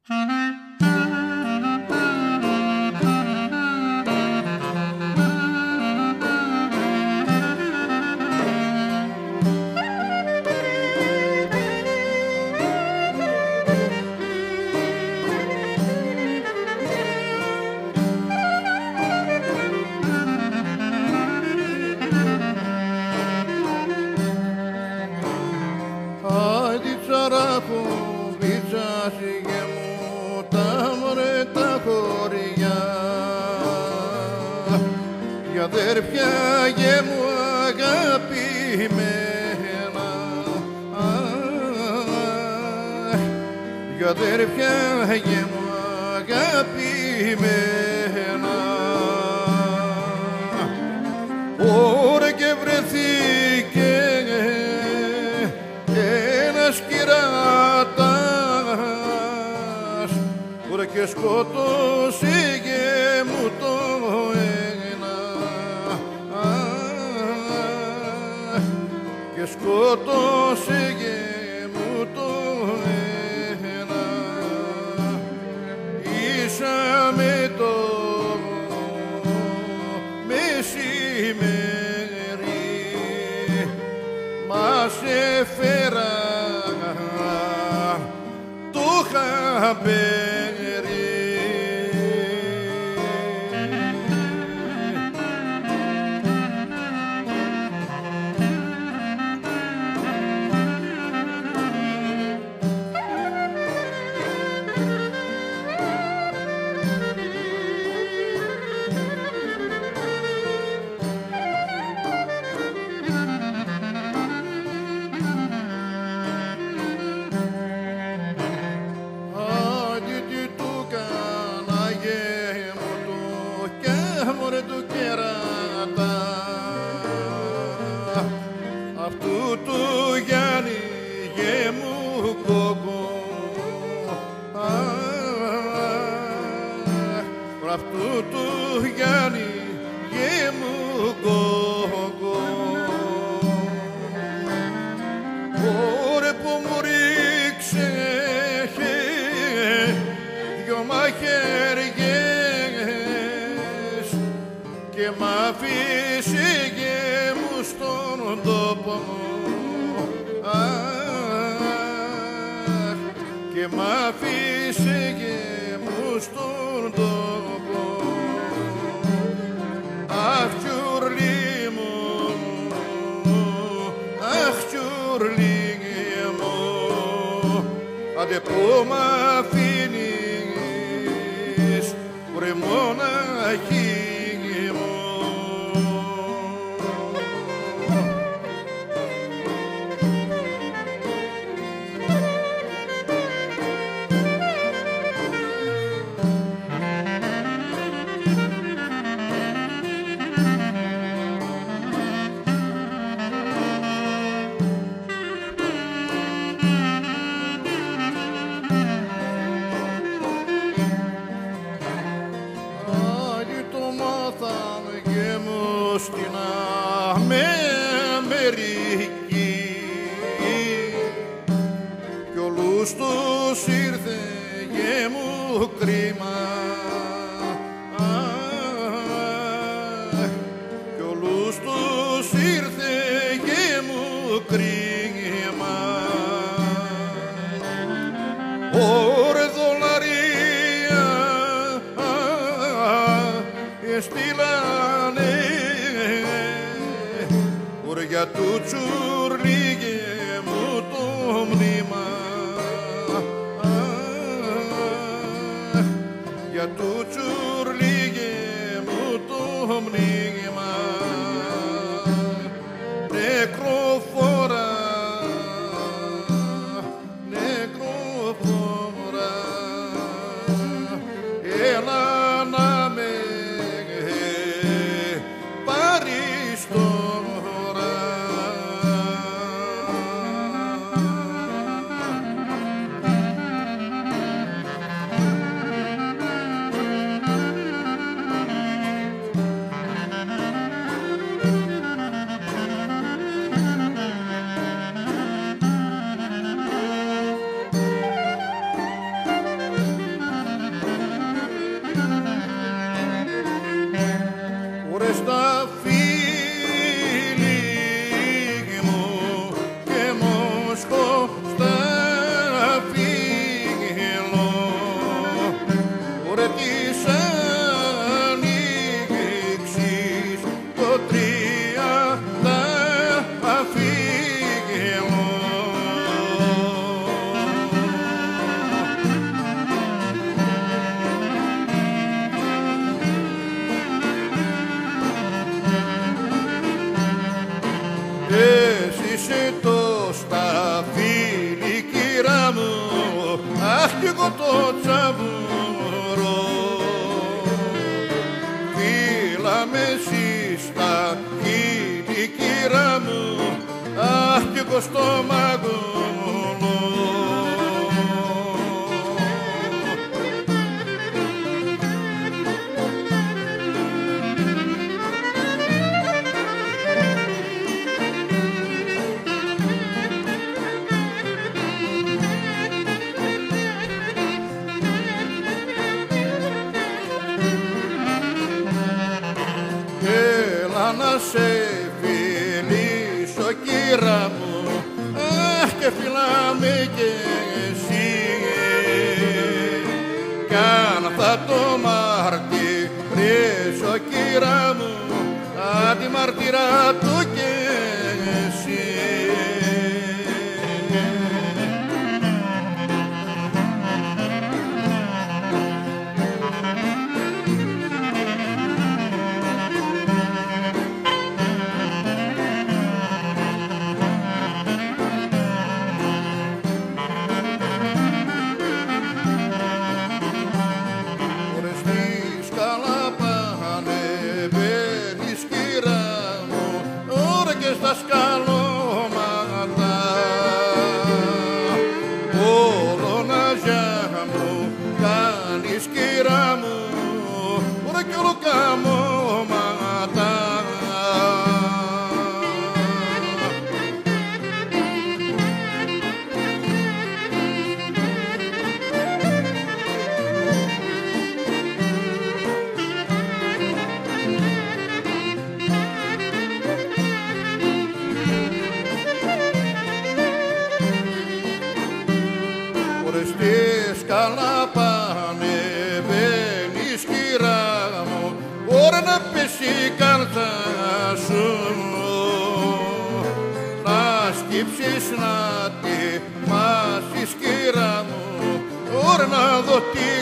Αδέρφια γε μου αγαπημένα, αδέρφια γε μου αγαπημένα, ώρα και βρεθήκε ένας κυράτας, ώρα και σκότωσε γε μου το και σκότωσε και μου το ένα. Ήσαμε το μεσημέρι, μας έφερα το χαμπέρι. Του κεράτα αυτού του Γιάννη γε μου κόκκο, αυτού του Γιάννη γε μου κόκκο, ωρε που μου ρίξε δυο μαχαιριές και μ' αφήσε και μου στον τόπο, και μ' αφήσε και μου στον τόπο. Αχ τσουρλί μου, αχ τσουρλί μου, άντε που μ' αφήνεις βρε μοναχή. Στην Αμερική κι όλους τους ήρθε γε μου κρίμα, κι όλους τους ήρθε γε μου κρίμα. Ωρε δολαρία εστήλανε για του τσουρλί γε μου το μνήμα, για του τσουρλί γε μου το μνήμα, νεκροφόρα, νεκροφόρα, έλα να με πάρεις τώρα. κι εγώ το τσαβούρο. Φίλα με σύστα η κύρα μου, αχ κι εγώ στο μαγούλο. Έλα να σε φιλήσω κύρα μου, αχ και φιλάμε κι εσύ. Κι αν θα το μαρτυρήσω κύρα μου, αντιμαρτυρά του κι εσύ. Στα σκαλώματα όλο να ζιά μου κάνεις κύρα μου, ωραία κι όλο καμώματα. Στις καλά πάνε μπαίνεις κύρα μου, ώρα να πέσει η καρδιά σου, να σκύψεις να τη μάσεις κύρα μου, ώρα να δω τι